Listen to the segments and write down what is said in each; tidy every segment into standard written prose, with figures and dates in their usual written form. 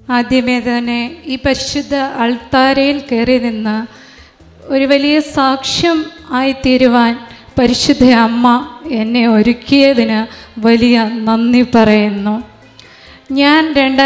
ആദ്യമേ തന്നെ ഈ പരിശുദ്ധ അൾത്താരയിൽ കയറി നിന്ന് ഒരു വലിയ സാക്ഷ്യം ആയിത്തീരുവാൻ പരിശുദ്ധ അമ്മ എന്നെ ഒരുക്കിയതിന് വലിയ നന്ദി പറയുന്നു. ഞാൻ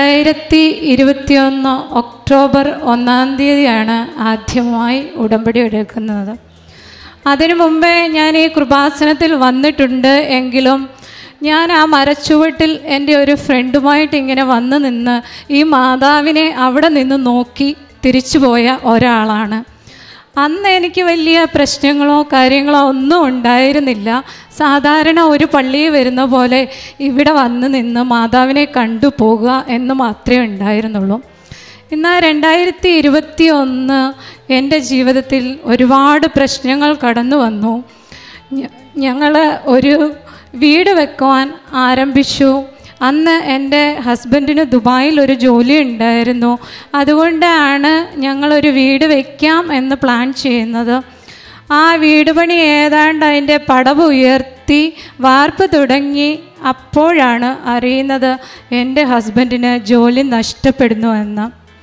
2021 ഒക്ടോബർ 1-ാം തീയതിയാണ് ആദ്യമായി ഉടമ്പടി എടുക്കുന്നത്. അതിനു മുമ്പേ ഞാൻ ഈ കൃപാസനത്തിൽ വന്നിട്ടുണ്ട് എങ്കിലും ഞാൻ ആ മരച്ചുവട്ടിൽ എൻ്റെ ഒരു ഫ്രണ്ടുമായിട്ട് ഇങ്ങനെ വന്ന് നിന്ന് ഈ മാതാവിനെ അവിടെ നിന്ന് നോക്കി തിരിച്ചു പോയ ഒരാളാണ്. അന്ന് എനിക്ക് വലിയ പ്രശ്നങ്ങളോ കാര്യങ്ങളോ ഒന്നും ഉണ്ടായിരുന്നില്ല. സാധാരണ ഒരു പള്ളിയിൽ വരുന്ന പോലെ ഇവിടെ വന്ന് നിന്ന് മാതാവിനെ കണ്ടു പോകുക എന്ന് മാത്രമേ ഉണ്ടായിരുന്നുള്ളൂ. എന്നാൽ 2021 എൻ്റെ ജീവിതത്തിൽ ഒരുപാട് പ്രശ്നങ്ങൾ കടന്നു വന്നു. ഞങ്ങൾ ഒരു വീട് വെക്കുവാൻ ആരംഭിച്ചു. അന്ന് എൻ്റെ ഹസ്ബൻഡിന് ദുബായിൽ ഒരു ജോലി ഉണ്ടായിരുന്നു. അതുകൊണ്ടാണ് ഞങ്ങളൊരു വീട് വയ്ക്കാം എന്ന് പ്ലാൻ ചെയ്യുന്നത്. ആ വീട് പണി ഏതാണ്ട് അതിൻ്റെ പടവ് ഉയർത്തി വാർപ്പ് തുടങ്ങി. അപ്പോഴാണ് അറിയുന്നത് എൻ്റെ ഹസ്ബൻഡിന് ജോലി നഷ്ടപ്പെടുന്നു എന്ന്.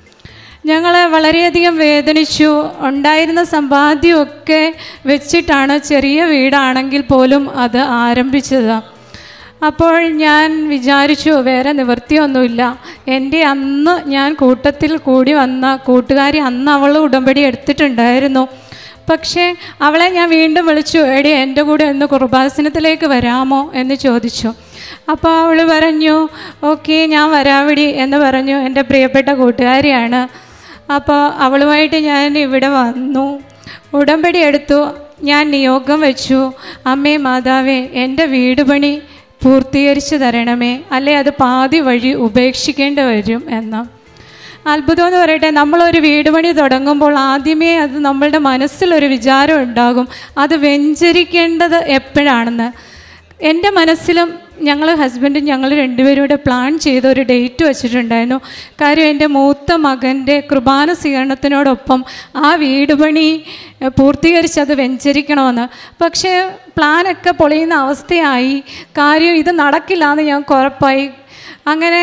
ഞങ്ങളെ വളരെയധികം വേദനിച്ചു. ഉണ്ടായിരുന്ന സമ്പാദ്യമൊക്കെ വെച്ചിട്ടാണ്, ചെറിയ വീടാണെങ്കിൽ പോലും അത് ആരംഭിച്ചത്. അപ്പോൾ ഞാൻ വിചാരിച്ചു വേറെ നിവൃത്തിയൊന്നുമില്ല. എൻ്റെ അന്ന് ഞാൻ കൂട്ടത്തിൽ കൂടി വന്ന കൂട്ടുകാരി അന്ന് അവൾ ഉടമ്പടി എടുത്തിട്ടുണ്ടായിരുന്നു. പക്ഷേ അവളെ ഞാൻ വീണ്ടും വിളിച്ചു, എടി എൻ്റെ കൂടെ ഒന്ന് കൃപാസനത്തിലേക്ക് വരാമോ എന്ന് ചോദിച്ചു. അപ്പോൾ അവൾ പറഞ്ഞു ഓക്കെ ഞാൻ വരാവിടി എന്ന് പറഞ്ഞു. എൻ്റെ പ്രിയപ്പെട്ട കൂട്ടുകാരിയാണ്. അപ്പോൾ അവളുമായിട്ട് ഞാൻ ഇവിടെ വന്നു, ഉടമ്പടി എടുത്തു. ഞാൻ നിയോഗം വെച്ചു, അമ്മേ മാതാവേ എൻ്റെ വീട് പണി പൂർത്തീകരിച്ച് തരണമേ, അല്ലെ അത് പാതി വഴി ഉപേക്ഷിക്കേണ്ടി വരും എന്ന്. അത്ഭുതം എന്ന് പറയട്ടെ, നമ്മളൊരു വീട് പണി തുടങ്ങുമ്പോൾ ആദ്യമേ അത് നമ്മളുടെ മനസ്സിലൊരു വിചാരം ഉണ്ടാകും, അത് വെഞ്ചരിക്കേണ്ടത് എപ്പോഴാണെന്ന്. എൻ്റെ മനസ്സിലും ഞങ്ങൾ ഹസ്ബൻഡും ഞങ്ങൾ രണ്ടുപേരും കൂടെ പ്ലാൻ ചെയ്ത ഒരു ഡേറ്റ് വെച്ചിട്ടുണ്ടായിരുന്നു. കാര്യം എൻ്റെ മൂത്ത മകൻ്റെ കുർബാന സ്വീകരണത്തിനോടൊപ്പം ആ വീട് പണി പൂർത്തീകരിച്ചത് വെഞ്ചരിക്കണമെന്ന്. പക്ഷേ പ്ലാനൊക്കെ പൊളിയുന്ന അവസ്ഥയായി. കാര്യം ഇത് നടക്കില്ല എന്ന് ഞങ്ങൾക്ക് ഉറപ്പായി. അങ്ങനെ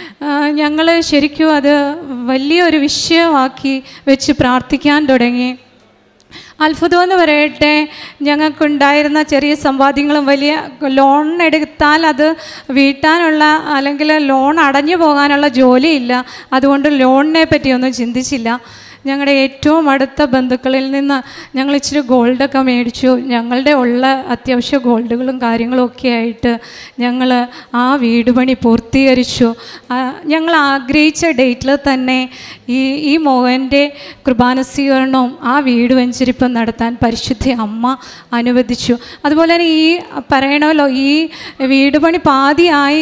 ഞങ്ങൾ ശരിക്കും അത് വലിയൊരു വിഷയമാക്കി വെച്ച് പ്രാർത്ഥിക്കാൻ തുടങ്ങി. അത്ഭുതം എന്ന് പറയട്ടെ, ഞങ്ങൾക്കുണ്ടായിരുന്ന ചെറിയ സമ്പാദ്യങ്ങളും വലിയ ലോൺ എടുത്താൽ അത് വീട്ടാനുള്ള അല്ലെങ്കിൽ ലോൺ അടഞ്ഞു പോകാനുള്ള ജോലിയില്ല. അതുകൊണ്ട് ലോണിനെ പറ്റിയൊന്നും ചിന്തിച്ചില്ല. ഞങ്ങളുടെ ഏറ്റവും അടുത്ത ബന്ധുക്കളിൽ നിന്ന് ഞങ്ങൾ ഇച്ചിരി ഗോൾഡൊക്കെ മേടിച്ചു. ഞങ്ങളുടെ ഉള്ള അത്യാവശ്യ ഗോൾഡുകളും കാര്യങ്ങളും ഒക്കെ ആയിട്ട് ഞങ്ങൾ ആ വീട് പണി പൂർത്തീകരിച്ചു. ഞങ്ങൾ ആഗ്രഹിച്ച ഡേറ്റിൽ തന്നെ ഈ മോഹൻ്റെ കുർബാന സ്വീകരണവും ആ വീട് വെഞ്ചരിപ്പും നടത്താൻ പരിശുദ്ധ അമ്മ അനുവദിച്ചു. അതുപോലെ തന്നെ ഈ പറയണമല്ലോ, ഈ വീട് പണി പാതിയായി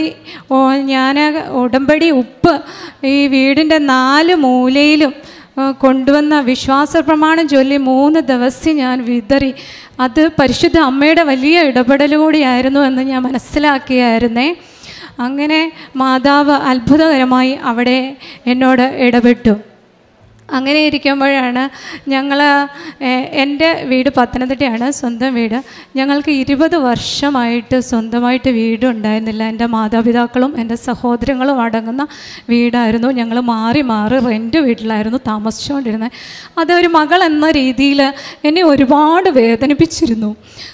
ഞാൻ ഉടമ്പടി ഉപ്പ് ഈ വീടിൻ്റെ 4 മൂലയിലും കൊണ്ടുവന്ന വിശ്വാസ പ്രമാണം ചൊല്ലി 3 ദിവസം ഞാൻ വിതറി. അത് പരിശുദ്ധ അമ്മയുടെ വലിയ ഇടപെടൽ കൂടിയായിരുന്നു എന്ന് ഞാൻ മനസ്സിലാക്കിയായിരുന്നേ. അങ്ങനെ മാതാവ് അത്ഭുതകരമായി അവിടെ എന്നോട് ഇടപെട്ടു. അങ്ങനെ ഇരിക്കുമ്പോഴാണ് എൻ്റെ വീട് പത്തനംതിട്ടയാണ്, സ്വന്തം വീട്. ഞങ്ങൾക്ക് 20 വർഷമായിട്ട് സ്വന്തമായിട്ട് വീടുണ്ടായിരുന്നില്ല. എൻ്റെ മാതാപിതാക്കളും എൻ്റെ സഹോദരങ്ങളും അടങ്ങുന്ന വീടായിരുന്നു. ഞങ്ങൾ മാറി മാറി റെൻ്റ് വീട്ടിലായിരുന്നു താമസിച്ചുകൊണ്ടിരുന്നത്. അതൊരു മകൾ എന്ന രീതിയിൽ എന്നെ ഒരുപാട് വേദനിപ്പിച്ചിരുന്നു.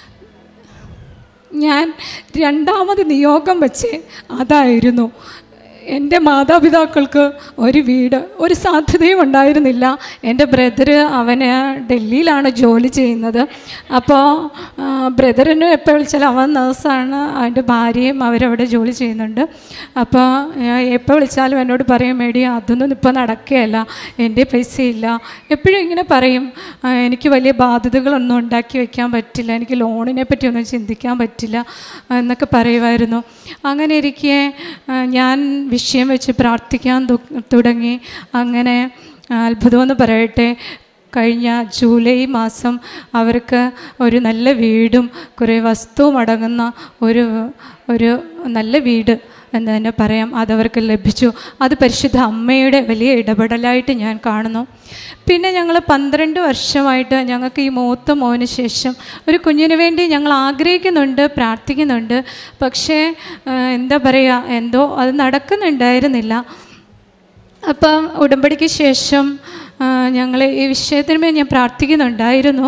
ഞാൻ 2ാമത് നിയോഗം വെച്ച് അതായിരുന്നു, എൻ്റെ മാതാപിതാക്കൾക്ക് ഒരു വീട്, ഒരു സാധ്യതയും ഉണ്ടായിരുന്നില്ല. എൻ്റെ ബ്രദറ് അവന് ഡൽഹിയിലാണ് ജോലി ചെയ്യുന്നത്. അപ്പോൾ ബ്രദറിന് എപ്പോൾ വിളിച്ചാലും, അവൻ നേഴ്സാണ്, അവൻ്റെ ഭാര്യയും അവരവിടെ ജോലി ചെയ്യുന്നുണ്ട്. അപ്പോൾ എപ്പോൾ വിളിച്ചാലും എന്നോട് പറയും, മേടി അതൊന്നും ഇപ്പോൾ നടക്കുകയല്ല, എൻ്റെ പൈസയില്ല. എപ്പോഴും ഇങ്ങനെ പറയും, എനിക്ക് വലിയ ബാധ്യതകളൊന്നും ഉണ്ടാക്കി വയ്ക്കാൻ പറ്റില്ല, എനിക്ക് ലോണിനെ പറ്റിയൊന്നും ചിന്തിക്കാൻ പറ്റില്ല എന്നൊക്കെ പറയുമായിരുന്നു. അങ്ങനെ ഇരിക്കെ ഞാൻ വിഷയം വെച്ച് പ്രാർത്ഥിക്കാൻ തുടങ്ങി. അങ്ങനെ അത്ഭുതമെന്ന് പറയട്ടെ, കഴിഞ്ഞ ജൂലൈ മാസം അവർക്ക് ഒരു നല്ല വീടും കുറേ വസ്തുവും അടങ്ങുന്ന ഒരു നല്ല വീട് എന്ന് തന്നെ പറയാം, അതവർക്ക് ലഭിച്ചു. അത് പരിശുദ്ധ അമ്മയുടെ വലിയ ഇടപെടലായിട്ട് ഞാൻ കാണുന്നു. പിന്നെ ഞങ്ങൾ 12 വർഷമായിട്ട് ഞങ്ങൾക്ക് ഈ മൂത്ത മോന് ശേഷം ഒരു കുഞ്ഞിന് വേണ്ടി ഞങ്ങൾ ആഗ്രഹിക്കുന്നുണ്ട്, പ്രാർത്ഥിക്കുന്നുണ്ട്. പക്ഷേ എന്താ പറയുക, എന്തോ അത് നടക്കുന്നുണ്ടായിരുന്നില്ല. അപ്പം ഉടമ്പടിക്ക് ശേഷം ഞങ്ങൾ ഈ വിഷയത്തിന്മേൽ ഞാൻ പ്രാർത്ഥിക്കുന്നുണ്ടായിരുന്നു.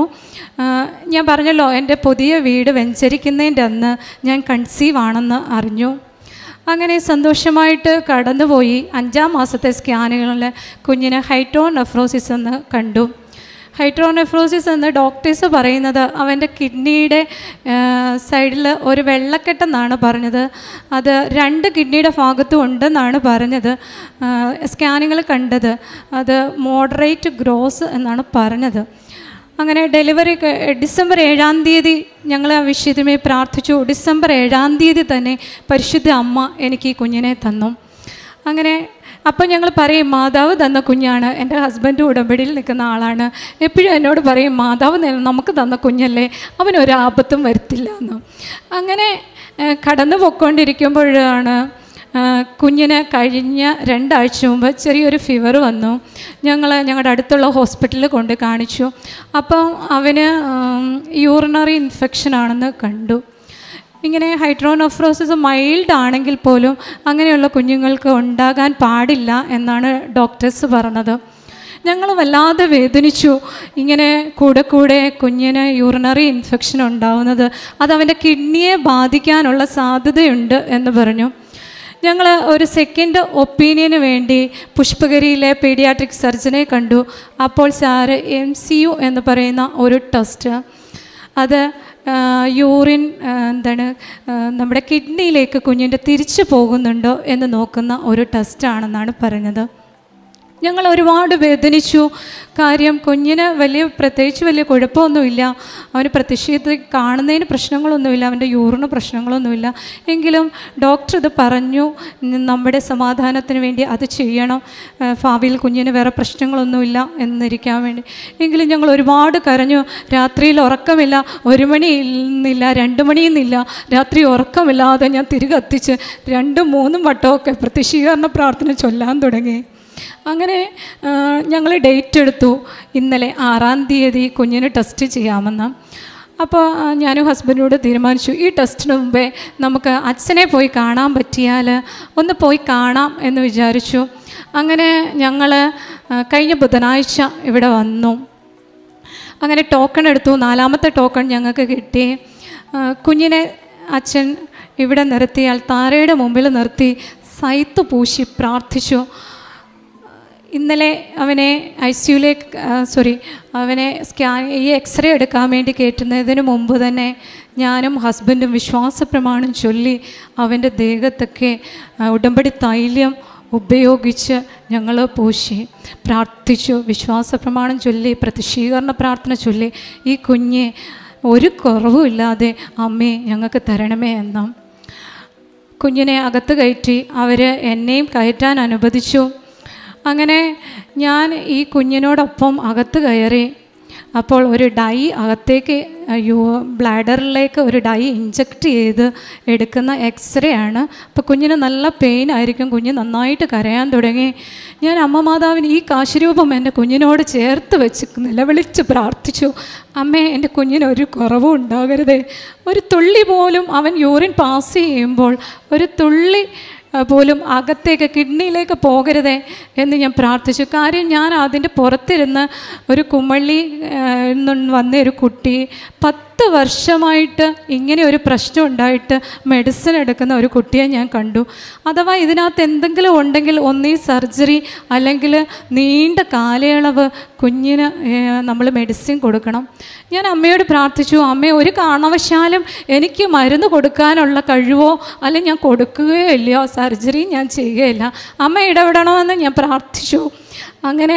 ഞാൻ പറഞ്ഞല്ലോ, എൻ്റെ പുതിയ വീട് വെഞ്ചരിക്കുന്നതിൻ്റെ അന്ന് ഞാൻ കൺസീവ് ആണെന്ന് അറിഞ്ഞു. അങ്ങനെ സന്തോഷമായിട്ട് കടന്നുപോയി. 5-ാം മാസത്തെ സ്കാനുകളിൽ കുഞ്ഞിന് ഹൈഡ്രോനെഫ്രോസിസ് എന്ന് കണ്ടു. ഹൈഡ്രോനെഫ്രോസിസ് എന്ന് ഡോക്ടേഴ്സ് പറയുന്നത് അവൻ്റെ കിഡ്നിയുടെ സൈഡിൽ ഒരു വെള്ളക്കെട്ടെന്നാണ് പറഞ്ഞത്. അത് 2 കിഡ്നിയുടെ ഭാഗത്തും ഉണ്ടെന്നാണ് പറഞ്ഞത്. സ്കാനുകൾ കണ്ടത് അത് മോഡറേറ്റ് ഗ്രോസ് എന്നാണ് പറഞ്ഞത്. അങ്ങനെ ഡെലിവറി ഡിസംബർ 7-ാം തീയതി ഞങ്ങൾ ആ വിഷയത്തിന്മേൽ പ്രാർത്ഥിച്ചു. ഡിസംബർ 7-ാം തീയതി തന്നെ പരിശുദ്ധ അമ്മ എനിക്ക് ഈ കുഞ്ഞിനെ തന്നു. അങ്ങനെ അപ്പോൾ ഞങ്ങൾ പറയും, മാതാവ് തന്ന കുഞ്ഞാണ്. എൻ്റെ ഹസ്ബൻഡ് ഉടമ്പടിയിൽ നിൽക്കുന്ന ആളാണ്. എപ്പോഴും എന്നോട് പറയും, മാതാവ് നമുക്ക് തന്ന കുഞ്ഞല്ലേ, അവനൊരാപത്തും വരുത്തില്ല എന്ന്. അങ്ങനെ കടന്നു പോയിക്കൊണ്ടിരിക്കുമ്പോഴാണ് കുഞ്ഞിന് കഴിഞ്ഞ 2 ആഴ്ച മുമ്പ് ചെറിയൊരു ഫീവർ വന്നു. ഞങ്ങളുടെ അടുത്തുള്ള ഹോസ്പിറ്റലിൽ കൊണ്ട് കാണിച്ചു. അപ്പം അവന് യൂറിനറി ഇൻഫെക്ഷൻ ആണെന്ന് കണ്ടു. ഇങ്ങനെ ഹൈഡ്രോനെഫ്രോസിസ് മൈൽഡ് ആണെങ്കിൽ പോലും അങ്ങനെയുള്ള കുഞ്ഞുങ്ങൾക്ക് ഉണ്ടാകാൻ പാടില്ല എന്നാണ് ഡോക്ടേഴ്സ് പറഞ്ഞത്. ഞങ്ങൾ വല്ലാതെ വേദനിച്ചു. ഇങ്ങനെ കൂടെ കുഞ്ഞിന് യൂറിനറി ഇൻഫെക്ഷൻ ഉണ്ടാവുന്നത് അത് അവൻ്റെ കിഡ്നിയെ ബാധിക്കാനുള്ള സാധ്യതയുണ്ട് എന്ന് പറഞ്ഞു. ഞങ്ങൾ ഒരു സെക്കൻഡ് ഒപ്പീനിയന് വേണ്ടി പുഷ്പഗിരിയിലെ പീഡിയാട്രിക് സർജനെ കണ്ടു. അപ്പോൾ സാറ് MCU എന്ന് പറയുന്ന ഒരു ടെസ്റ്റ്, അത് യൂറിൻ നമ്മുടെ കിഡ്നിയിലേക്ക് കുഞ്ഞിൻ്റെ തിരിച്ചു പോകുന്നുണ്ടോ എന്ന് നോക്കുന്ന ഒരു ടെസ്റ്റാണെന്നാണ് പറഞ്ഞത്. ഞങ്ങൾ ഒരുപാട് വേദനിച്ചു. കാര്യം കുഞ്ഞിന് പ്രത്യേകിച്ച് വലിയ കുഴപ്പമൊന്നുമില്ല. അവന് പ്രത്യക്ഷത്തിൽ കാണുന്നതിന് പ്രശ്നങ്ങളൊന്നുമില്ല, അവൻ്റെ യൂറിന് പ്രശ്നങ്ങളൊന്നുമില്ല. എങ്കിലും ഡോക്ടർ ഇത് പറഞ്ഞു, നമ്മുടെ സമാധാനത്തിന് വേണ്ടി അത് ചെയ്യണം, ഭാവിയിൽ കുഞ്ഞിന് വേറെ പ്രശ്നങ്ങളൊന്നുമില്ല എന്നിരിക്കാൻ വേണ്ടി. എങ്കിലും ഞങ്ങൾ ഒരുപാട് കരഞ്ഞു. രാത്രിയിൽ ഉറക്കമില്ല. 1 മണിയിന്നില്ല, 2 മണിയെന്നില്ല, രാത്രി ഉറക്കമില്ലാതെ ഞാൻ തിരികെത്തിച്ച് 2-3 വട്ടമൊക്കെ പ്രത്യക്ഷീകരണ പ്രാർത്ഥന ചൊല്ലാൻ തുടങ്ങി. അങ്ങനെ ഞങ്ങൾ ഡേറ്റ് എടുത്തു. ഇന്നലെ 6-ാം തീയതി കുഞ്ഞിന് ടെസ്റ്റ് ചെയ്യാമെന്ന്. അപ്പോൾ ഞാനും ഹസ്ബൻഡിനോട് തീരുമാനിച്ചു, ഈ ടെസ്റ്റിന് മുമ്പേ നമുക്ക് അച്ഛനെ പോയി കാണാൻ പറ്റിയാൽ ഒന്ന് പോയി കാണാം എന്ന് വിചാരിച്ചു. അങ്ങനെ ഞങ്ങൾ കഴിഞ്ഞ ബുധനാഴ്ച ഇവിടെ വന്നു. അങ്ങനെ ടോക്കൺ എടുത്തു. 4-ാമത്തെ ടോക്കൺ ഞങ്ങൾക്ക് കിട്ടി. കുഞ്ഞിനെ അച്ഛൻ ഇവിടെ നിർത്തി, അൾത്താരയുടെ മുമ്പിൽ നിർത്തി സൈത്ത് പൂശി പ്രാർത്ഥിച്ചു. ഇന്നലെ അവനെ അവനെ എക്സ്റേ എടുക്കാൻ വേണ്ടി കയറ്റുന്നതിന് മുമ്പ് തന്നെ ഞാനും ഹസ്ബൻഡും വിശ്വാസ പ്രമാണം ചൊല്ലി അവൻ്റെ ദേഹത്തൊക്കെ ഉടമ്പടി തൈലം ഉപയോഗിച്ച് ഞങ്ങൾ പൂശി പ്രാർത്ഥിച്ചു. വിശ്വാസ പ്രമാണം ചൊല്ലി, പ്രത്യക്ഷീകരണ പ്രാർത്ഥന ചൊല്ലി, ഈ കുഞ്ഞെ ഒരു കുറവുമില്ലാതെ അമ്മേ ഞങ്ങൾക്ക് തരണമേ എന്നും. കുഞ്ഞിനെ അകത്ത് കയറ്റി. അവർ എന്നെയും കയറ്റാൻ അനുവദിച്ചു. അങ്ങനെ ഞാൻ ഈ കുഞ്ഞിനോടൊപ്പം അകത്ത് കയറി. അപ്പോൾ ഒരു ഡൈ അകത്തേക്ക് ബ്ലാഡറിലേക്ക് ഒരു ഡൈ ഇഞ്ചക്റ്റ് ചെയ്ത് എടുക്കുന്ന എക്സ്റേ ആണ്. അപ്പോൾ കുഞ്ഞിന് നല്ല പെയിൻ ആയിരിക്കും. കുഞ്ഞ് നന്നായിട്ട് കരയാൻ തുടങ്ങി. ഞാൻ അമ്മ മാതാവിന് ഈ കാശുരൂപം എൻ്റെ കുഞ്ഞിനോട് ചേർത്ത് വെച്ച് നിലവിളിച്ച് പ്രാർത്ഥിച്ചു, അമ്മേ എൻ്റെ കുഞ്ഞിനൊരു കുറവും ഉണ്ടാകരുതേ, ഒരു തുള്ളി പോലും അവൻ യൂറിൻ പാസ് ചെയ്യുമ്പോൾ ഒരു തുള്ളി പോലും അകത്തേക്ക് കിഡ്നിയിലേക്ക് പോകരുതേ എന്ന് ഞാൻ പ്രാർത്ഥിച്ചു. കാര്യം ഞാൻ അതിൻ്റെ പുറത്തിരുന്ന് ഒരു കുമളി വന്ന ഒരു കുട്ടി 10 വർഷമായിട്ട് ഇങ്ങനെ ഒരു പ്രശ്നം ഉണ്ടായിട്ട് മെഡിസിൻ എടുക്കുന്ന ഒരു കുട്ടിയെ ഞാൻ കണ്ടു. അഥവാ ഇതിനകത്ത് എന്തെങ്കിലും ഉണ്ടെങ്കിൽ ഒന്നീ സർജറി അല്ലെങ്കിൽ നീണ്ട കാലയളവ് കുഞ്ഞിന് നമ്മൾ മെഡിസിൻ കൊടുക്കണം. ഞാൻ അമ്മയോട് പ്രാർത്ഥിച്ചു, അമ്മേ ഒരു കാരണവശാലും എനിക്ക് മരുന്ന് കൊടുക്കാനുള്ള കഴിവോ അല്ലെങ്കിൽ ഞാൻ കൊടുക്കുകയോ ഇല്ലയോ, സർജറി ഞാൻ ചെയ്യുകയില്ല, അമ്മ ഇടപെടണമെന്ന് ഞാൻ പ്രാർത്ഥിച്ചു. അങ്ങനെ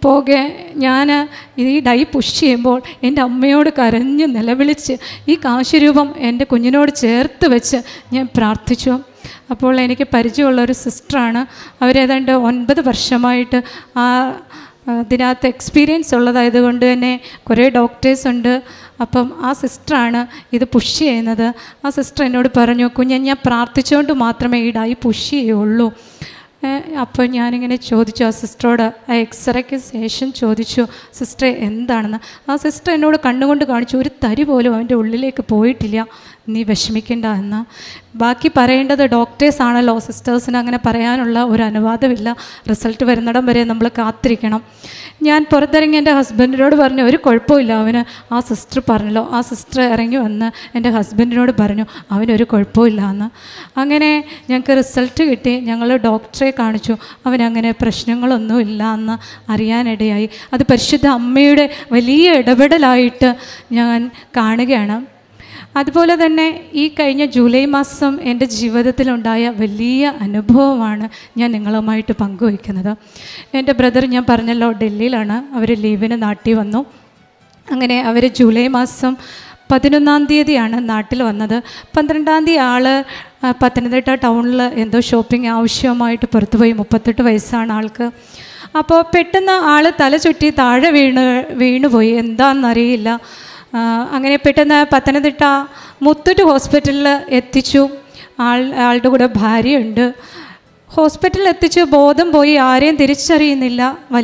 ഞാൻ ഈ ഡൈ പുഷ് ചെയ്യുമ്പോൾ എൻ്റെ അമ്മയോട് കരഞ്ഞ് നിലവിളിച്ച് ഈ കാശുരൂപം എൻ്റെ കുഞ്ഞിനോട് ചേർത്ത് വെച്ച് ഞാൻ പ്രാർത്ഥിച്ചു. അപ്പോൾ എനിക്ക് പരിചയമുള്ളൊരു സിസ്റ്ററാണ്. അവരേതാണ്ട് 9 വർഷമായിട്ട് അതിനകത്ത് എക്സ്പീരിയൻസ് ഉള്ളതായതുകൊണ്ട് തന്നെ കുറേ ഡോക്ടേഴ്സ് ഉണ്ട്. അപ്പം ആ സിസ്റ്ററാണ് ഇത് പുഷ് ചെയ്യുന്നത്. ആ സിസ്റ്റർ എന്നോട് പറഞ്ഞു, കുഞ്ഞ് ഞാൻ പ്രാർത്ഥിച്ചുകൊണ്ട് മാത്രമേ ഈ ഡൈ പുഷ് ചെയ്യുള്ളൂ. അപ്പോൾ ഞാനിങ്ങനെ ചോദിച്ചു ആ സിസ്റ്ററോട്, ആ എക്സ്റേക്ക് ശേഷം ചോദിച്ചു, സിസ്റ്ററെ എന്താണെന്ന്. ആ സിസ്റ്റർ എന്നോട് കണ്ണുകൊണ്ട് കാണിച്ചു, ഒരു തരി പോലും അവൻ്റെ ഉള്ളിലേക്ക് പോയിട്ടില്ല. നീ വിഷമിക്കേണ്ട എന്ന്. ബാക്കി പറയേണ്ടത് ഡോക്ടേഴ്സാണല്ലോ, സിസ്റ്റേഴ്സിന് അങ്ങനെ പറയാനുള്ള ഒരു അനുവാദമില്ല. റിസൾട്ട് വരുന്നിടം വരെ നമ്മൾ കാത്തിരിക്കണം. ഞാൻ പുറത്തിറങ്ങി എൻ്റെ ഹസ്ബൻഡിനോട് പറഞ്ഞു, ഒരു കുഴപ്പമില്ല, അവന് ആ സിസ്റ്റർ പറഞ്ഞല്ലോ. ആ സിസ്റ്റർ ഇറങ്ങി വന്ന് എൻ്റെ ഹസ്ബൻഡിനോട് പറഞ്ഞു, അവനൊരു കുഴപ്പമില്ല എന്ന്. അങ്ങനെ ഞങ്ങൾക്ക് റിസൾട്ട് കിട്ടി. ഞങ്ങൾ ഡോക്ടറെ കാണിച്ചു. അവനങ്ങനെ പ്രശ്നങ്ങളൊന്നും ഇല്ല എന്ന് അറിയാനിടയായി. അത് പരിശുദ്ധ അമ്മയുടെ വലിയ ഇടപെടലായിട്ട് ഞാൻ കാണുകയാണ്. അതുപോലെ തന്നെ ഈ കഴിഞ്ഞ ജൂലൈ മാസം എൻ്റെ ജീവിതത്തിലുണ്ടായ വലിയ അനുഭവമാണ് ഞാൻ നിങ്ങളുമായിട്ട് പങ്കുവയ്ക്കുന്നത്. എൻ്റെ ബ്രദർ, ഞാൻ പറഞ്ഞല്ലോ, ഡൽഹിയിലാണ്. അവർ ലീവിന് നാട്ടിൽ വന്നു. അങ്ങനെ അവർ ജൂലൈ മാസം 11-ാം തീയതിയാണ് നാട്ടിൽ വന്നത്. 12-ാം തീയതി ആൾ പത്തനംതിട്ട ടൗണിൽ എന്തോ ഷോപ്പിംഗ് ആവശ്യമായിട്ട് പുറത്തുപോയി. 38 വയസ്സാണ് ആൾക്ക്. അപ്പോൾ പെട്ടെന്ന് ആൾ തല ചുറ്റി താഴെ വീണുപോയി. എന്താണെന്നറിയില്ല. അങ്ങനെ പെട്ടെന്ന് പത്തനംതിട്ട മുത്തൂറ്റ് ഹോസ്പിറ്റലിൽ എത്തിച്ചു. ആളുടെ കൂടെ ഭാര്യയുണ്ട്. ഹോസ്പിറ്റലിൽ എത്തിച്ചു. ബോധം പോയി, ആരെയും തിരിച്ചറിയുന്നില്ല.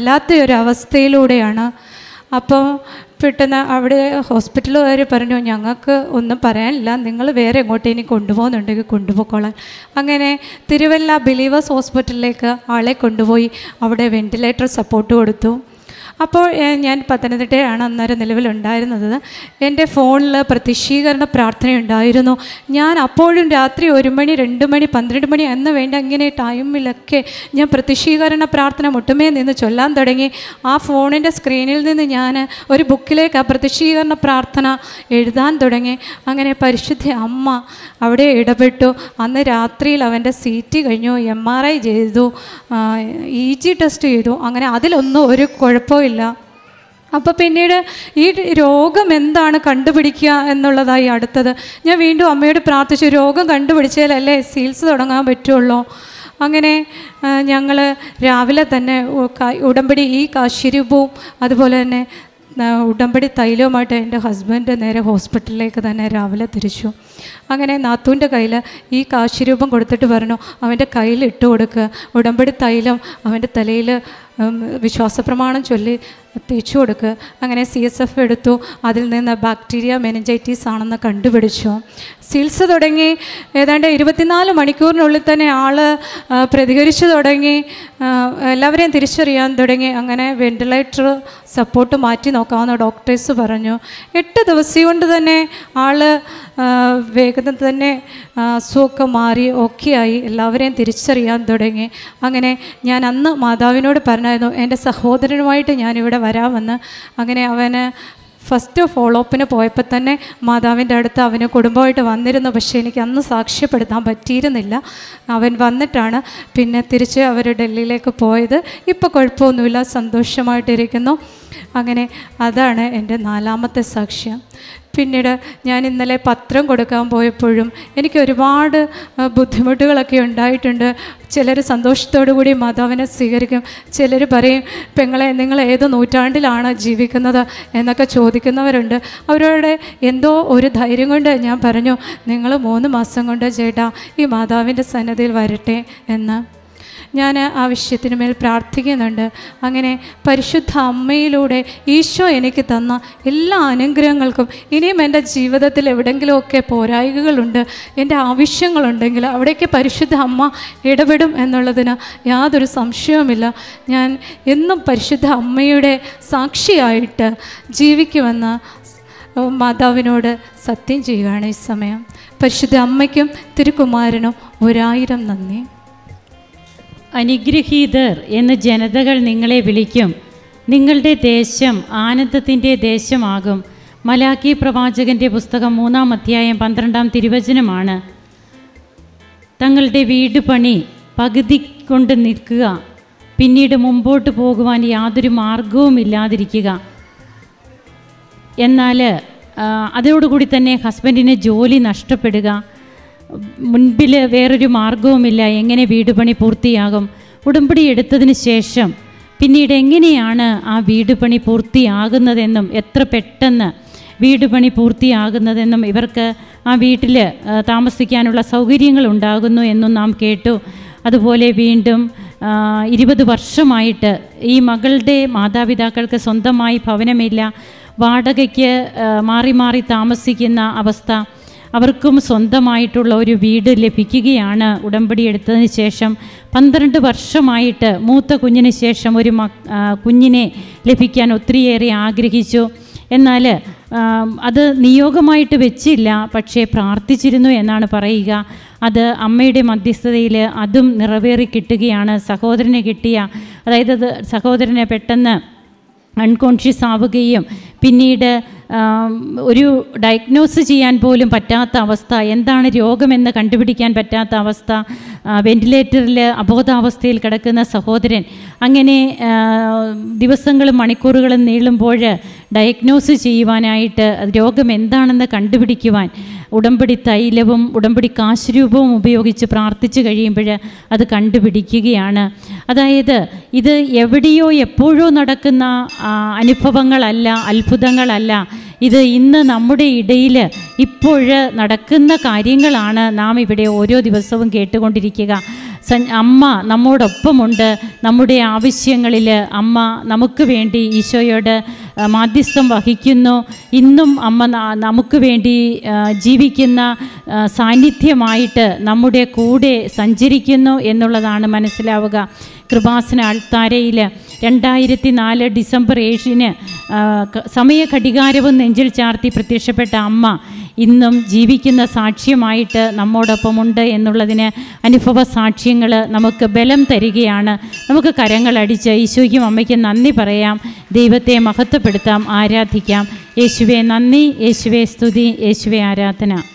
വല്ലാത്തൊരവസ്ഥയിലൂടെയാണ്. അപ്പോൾ പെട്ടെന്ന് അവിടെ ഹോസ്പിറ്റലുകാർ പറഞ്ഞു, ഞങ്ങൾക്ക് ഒന്നും പറയാനില്ല, നിങ്ങൾ വേറെ എങ്ങോട്ടേലും കൊണ്ടുപോകുന്നുണ്ടെങ്കിൽ കൊണ്ടുപോയിക്കോളാൻ. അങ്ങനെ തിരുവല്ല ബിലീവേഴ്സ് ഹോസ്പിറ്റലിലേക്ക് ആളെ കൊണ്ടുപോയി. അവിടെ വെൻറ്റിലേറ്റർ സപ്പോർട്ട് കൊടുത്തു. അപ്പോൾ ഞാൻ പത്തനംതിട്ടയാണ് അന്നേരം നിലവിലുണ്ടായിരുന്നത്. എൻ്റെ ഫോണിൽ പ്രത്യക്ഷീകരണ പ്രാർത്ഥനയുണ്ടായിരുന്നു. ഞാൻ അപ്പോഴും രാത്രി 1 മണി 2 മണി 12 മണി എന്ന് വേണ്ട ഇങ്ങനെ ടൈമിലൊക്കെ ഞാൻ പ്രത്യക്ഷീകരണ പ്രാർത്ഥന മുട്ടുമേ നിന്ന് ചൊല്ലാൻ തുടങ്ങി. ആ ഫോണിൻ്റെ സ്ക്രീനിൽ നിന്ന് ഞാൻ ഒരു ബുക്കിലേക്ക് ആ പ്രത്യക്ഷീകരണ പ്രാർത്ഥന എഴുതാൻ തുടങ്ങി. അങ്ങനെ പരിശുദ്ധ അമ്മ അവിടെ ഇടപെട്ടു. അന്ന് രാത്രിയിൽ അവൻ്റെ CT കഴിഞ്ഞു, MRI ചെയ്തു, EG ടെസ്റ്റ് ചെയ്തു. അങ്ങനെ അതിലൊന്നും ഒരു കുഴപ്പമില്ല. അപ്പോൾ പിന്നീട് ഈ രോഗം എന്താണ് കണ്ടുപിടിക്കുക എന്നുള്ളതായി അടുത്തത്. ഞാൻ വീണ്ടും അമ്മയോട് പ്രാർത്ഥിച്ചു, രോഗം കണ്ടുപിടിച്ചാലല്ലേ സീൽസ് തുടങ്ങാൻ പറ്റുള്ളൂ. അങ്ങനെ ഞങ്ങൾ രാവിലെ തന്നെ ഉടമ്പടി ഈ കാശിരൂപവും അതുപോലെ തന്നെ ഉടമ്പടി തൈലവുമായിട്ട് എൻ്റെ ഹസ്ബൻഡ് നേരെ ഹോസ്പിറ്റലിലേക്ക് തന്നെ രാവിലെ തിരിച്ചു. അങ്ങനെ നാത്തൂൻ്റെ കയ്യിൽ ഈ കാശിരൂപം കൊടുത്തിട്ട് പറഞ്ഞു, അവൻ്റെ കയ്യിൽ ഇട്ട് കൊടുക്കുക, ഉടമ്പടി തൈലം അവൻ്റെ തലയിൽ വിശ്വാസപ്രമാണം ചൊല്ലി തേച്ചു കൊടുക്കുക. അങ്ങനെ CSF എടുത്തു. അതിൽ നിന്ന് ബാക്ടീരിയ മെനിഞ്ചൈറ്റീസ് ആണെന്ന് കണ്ടുപിടിച്ചു. സീൽസ് തുടങ്ങി. ഏതാണ്ട് 24 മണിക്കൂറിനുള്ളിൽ തന്നെ ആൾ പ്രതികരിച്ചു തുടങ്ങി. എല്ലാവരെയും തിരിച്ചറിയാൻ തുടങ്ങി. അങ്ങനെ വെൻറ്റിലേറ്റർ സപ്പോർട്ട് മാറ്റി നോക്കാമെന്ന് ഡോക്ടേഴ്സ് പറഞ്ഞു. 8 ദിവസം കൊണ്ട് തന്നെ ആൾ വേഗത്തിൽ തന്നെ അസുഖമൊക്കെ മാറി ഓക്കെ ആയി. എല്ലാവരെയും തിരിച്ചറിയാൻ തുടങ്ങി. അങ്ങനെ ഞാൻ അന്ന് മാതാവിനോട് പറഞ്ഞായിരുന്നു, എൻ്റെ സഹോദരനുമായിട്ട് ഞാനിവിടെ വരാമെന്ന്. അങ്ങനെ അവന് ഫസ്റ്റ് ഫോളോ അപ്പിന് പോയപ്പോൾ തന്നെ മാതാവിൻ്റെ അടുത്ത് അവന് കുടുംബമായിട്ട് വന്നിരുന്നു. പക്ഷേ എനിക്ക് അന്ന് സാക്ഷ്യപ്പെടുത്താൻ പറ്റിയിരുന്നില്ല. അവൻ വന്നിട്ടാണ് പിന്നെ തിരിച്ച് അവർ ഡൽഹിയിലേക്ക് പോയത്. ഇപ്പോൾ കുഴപ്പമൊന്നുമില്ല, സന്തോഷമായിട്ടിരിക്കുന്നു. അങ്ങനെ അതാണ് എൻ്റെ 4ാമത്തെ സാക്ഷ്യം. പിന്നീട് ഞാൻ ഇന്നലെ പത്രം കൊടുക്കാൻ പോയപ്പോഴും എനിക്ക് ഒരുപാട് ബുദ്ധിമുട്ടുകളൊക്കെ ഉണ്ടായിട്ടുണ്ട്. ചിലർ സന്തോഷത്തോടു കൂടി മാതാവിനെ സ്വീകരിക്കും. ചിലർ പറയും, പെങ്ങളെ നിങ്ങൾ ഏത് നൂറ്റാണ്ടിലാണ് ജീവിക്കുന്നത് എന്നൊക്കെ ചോദിക്കുന്നവരുണ്ട്. അവരോട് എന്തോ ഒരു ധൈര്യം കൊണ്ട് ഞാൻ പറഞ്ഞു, നിങ്ങൾ 3 മാസം കൊണ്ട് ചേട്ടാ ഈ മാതാവിൻ്റെ സന്നിധിയിൽ വരട്ടെ എന്ന്. ഞാൻ ആ വിഷയത്തിന് മേൽ പ്രാർത്ഥിക്കുന്നുണ്ട്. അങ്ങനെ പരിശുദ്ധ അമ്മയിലൂടെ ഈശോ എനിക്ക് തന്ന എല്ലാ അനുഗ്രഹങ്ങൾക്കും ഇനിയും എൻ്റെ ജീവിതത്തിൽ എവിടെയെങ്കിലുമൊക്കെ പോരായ്മകളുണ്ട്, എൻ്റെ ആവശ്യങ്ങളുണ്ടെങ്കിൽ അവിടേക്ക് പരിശുദ്ധ അമ്മ ഇടപെടും എന്നുള്ളതിന് യാതൊരു സംശയവുമില്ല. ഞാൻ എന്നും പരിശുദ്ധ അമ്മയുടെ സാക്ഷിയായിട്ട് ജീവിക്കുമെന്ന് മാതാവിനോട് സത്യം ചെയ്യുകയാണ് ഈ സമയം. പരിശുദ്ധ അമ്മയ്ക്കും തിരുക്കുമാരനും 1000 നന്ദി. അനുഗ്രഹീതർ എന്ന് ജനതകൾ നിങ്ങളെ വിളിക്കും. നിങ്ങളുടെ ദേശം ആനന്ദത്തിൻ്റെ ദേശമാകും. മലാക്കി പ്രവാചകൻ്റെ പുസ്തകം 3-ാം അധ്യായം 12-ാം തിരുവചനമാണ്. തങ്ങളുടെ വീട് പണി പകുതി കൊണ്ട് നിൽക്കുക, പിന്നീട് മുമ്പോട്ട് പോകുവാൻ യാതൊരു മാർഗവും ഇല്ലാതിരിക്കുക. എന്നാൽ അതോടുകൂടി തന്നെ ഹസ്ബൻഡിന് ജോലി നഷ്ടപ്പെടുക, മുൻപിൽ വേറൊരു മാർഗവുമില്ല, എങ്ങനെ വീട് പണി പൂർത്തിയാകും. ഉടമ്പടി എടുത്തതിന് ശേഷം പിന്നീട് എങ്ങനെയാണ് ആ വീട് പണി പൂർത്തിയാകുന്നതെന്നും എത്ര പെട്ടെന്ന് വീട് പണി പൂർത്തിയാകുന്നതെന്നും ഇവർക്ക് ആ വീട്ടിൽ താമസിക്കാനുള്ള സൗകര്യങ്ങൾ ഉണ്ടാകുന്നു എന്നും നാം കേട്ടു. അതുപോലെ വീണ്ടും 20 വർഷമായിട്ട് ഈ മകളുടെ മാതാപിതാക്കൾക്ക് സ്വന്തമായി ഭവനമില്ല, വാടകയ്ക്ക് മാറി മാറി താമസിക്കുന്ന അവസ്ഥ. അവർക്കും സ്വന്തമായിട്ടുള്ള ഒരു വീട് ലഭിക്കുകയാണ് ഉടമ്പടി എടുത്തതിന് ശേഷം. 12 വർഷമായിട്ട് മൂത്ത കുഞ്ഞിന് ശേഷം ഒരു കുഞ്ഞിനെ ലഭിക്കാൻ ഒത്തിരിയേറെ ആഗ്രഹിച്ചു. എന്നാൽ അത് നിയോഗമായിട്ട് വെച്ചില്ല, പക്ഷേ പ്രാർത്ഥിച്ചിരുന്നു എന്നാണ് പറയുക. അത് അമ്മയുടെ മധ്യസ്ഥതയിൽ അതും നിറവേറി കിട്ടുകയാണ്. സഹോദരന് കിട്ടിയ, അതായത് സഹോദരനെ പെട്ടെന്ന് അൺകോൺഷ്യസ് ആവുകയും പിന്നീട് ഒരു ഡയഗ്നോസ് ചെയ്യാൻ പോലും പറ്റാത്ത അവസ്ഥ, എന്താണ് രോഗമെന്ന് കണ്ടുപിടിക്കാൻ പറ്റാത്ത അവസ്ഥ, വെന്റിലേറ്ററിൽ അബോധാവസ്ഥയിൽ കിടക്കുന്ന സഹോദരൻ, അങ്ങനെ ദിവസങ്ങളും മണിക്കൂറുകളും നീളുമ്പോൾ ഡയഗ്നോസ് ചെയ്യുവാനായിട്ട് രോഗം എന്താണെന്ന് കണ്ടുപിടിക്കുവാൻ ഉടമ്പടി തൈലവും ഉടമ്പടി കാശുരൂപവും ഉപയോഗിച്ച് പ്രാർത്ഥിച്ചു കഴിയുമ്പോൾ അത് കണ്ടുപിടിക്കുകയാണ്. അതായത് ഇത് എവിടെയോ എപ്പോഴോ നടക്കുന്ന അനുഭവങ്ങളല്ല, അത്ഭുതങ്ങളല്ല. ഇത് ഇന്ന് നമ്മുടെ ഇടയിൽ ഇപ്പോൾ നടക്കുന്ന കാര്യങ്ങളാണ് നാം ഇവിടെ ഓരോ ദിവസവും കേട്ടുകൊണ്ടിരിക്കുക. അമ്മ നമ്മോടൊപ്പമുണ്ട്. നമ്മുടെ ആവശ്യങ്ങളിൽ അമ്മ നമുക്ക് വേണ്ടി ഈശോയോട് മാധ്യസ്ഥം വഹിക്കുന്നു. ഇന്നും അമ്മ നമുക്ക് വേണ്ടി ജീവിക്കുന്ന സാന്നിധ്യമായിട്ട് നമ്മുടെ കൂടെ സഞ്ചരിക്കുന്നു എന്നുള്ളതാണ് മനസ്സിലാവുക. കൃപാസന അൾത്താരയിൽ 2004 ഡിസംബർ 7 സമയഘടികാരവും നെഞ്ചിൽ ചാർത്തി പ്രത്യക്ഷപ്പെട്ട അമ്മ ഇന്നും ജീവിക്കുന്ന സാക്ഷ്യമായിട്ട് നമ്മോടൊപ്പമുണ്ട് എന്നുള്ളതിന് അനുഭവ സാക്ഷ്യങ്ങൾ നമുക്ക് ബലം തരികയാണ്. നമുക്ക് കരങ്ങളടിച്ച് ഈശോയ്ക്കും അമ്മയ്ക്കും നന്ദി പറയാം, ദൈവത്തെ മഹത്വപ്പെടുത്താം, ആരാധിക്കാം. യേശുവേ നന്ദി, യേശുവേ സ്തുതി, യേശുവേ ആരാധന.